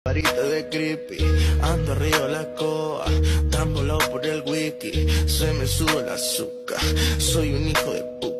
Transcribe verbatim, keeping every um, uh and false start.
Varita de creepy, ando arriba la escoba, tan volado por el wiki, se me sube el azúcar, soy un hijo de puta.